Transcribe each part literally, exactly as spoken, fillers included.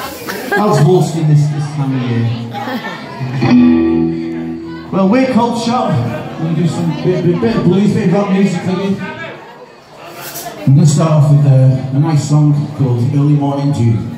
How's Wolskin this, this time of year? Well, we're Cold Shot. We're going to do some bit, bit, bit of blues, bit of rock music for you. I'm going to start off with a, a nice song called Early Morning Dew.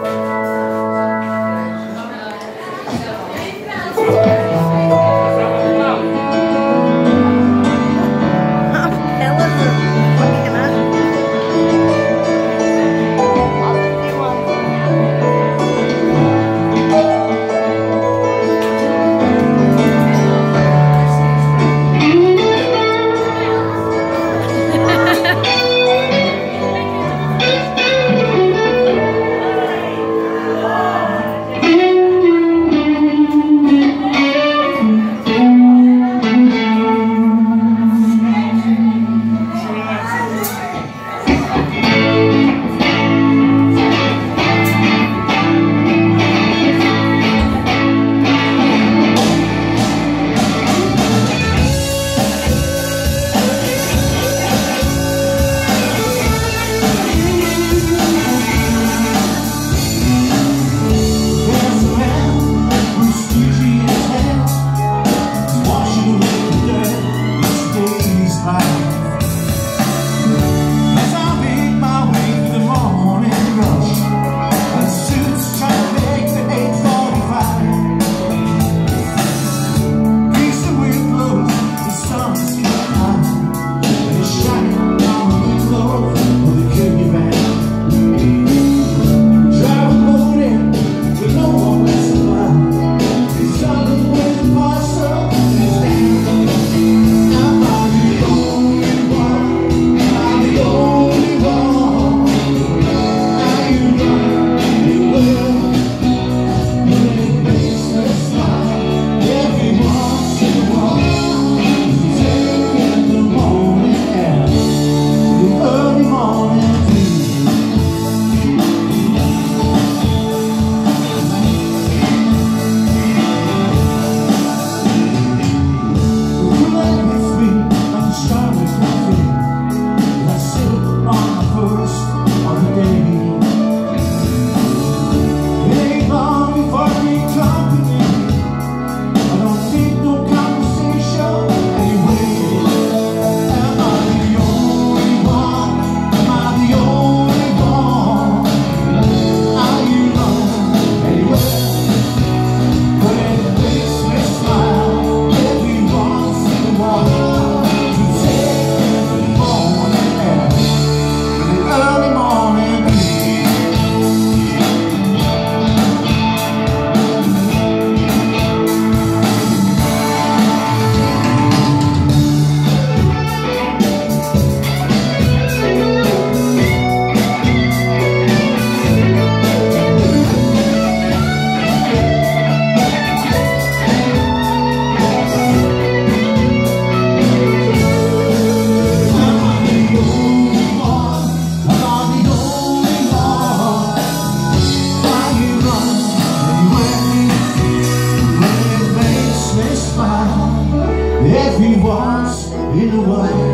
Once in a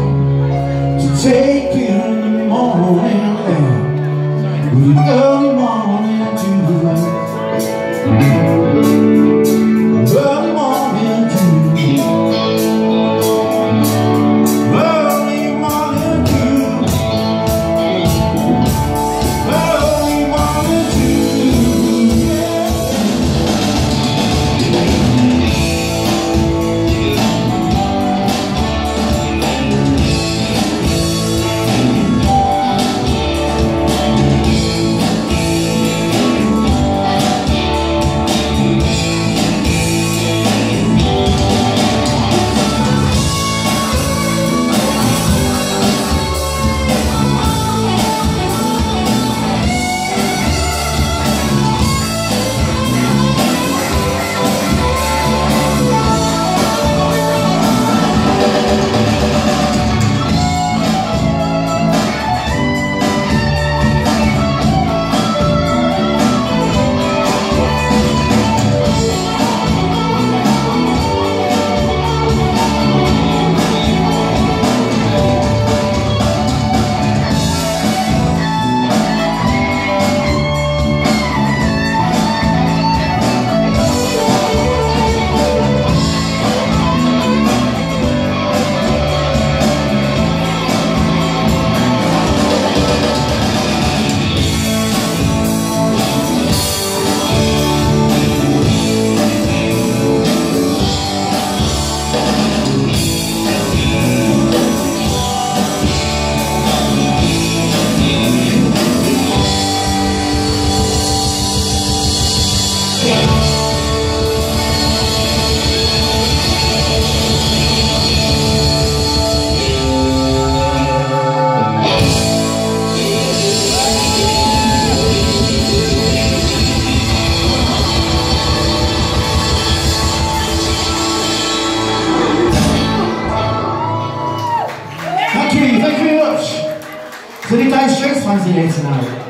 while to take in the morning air with an early morning dew. Early morning dew. Early morning dew. Early morning dew. Yeah. here tonight.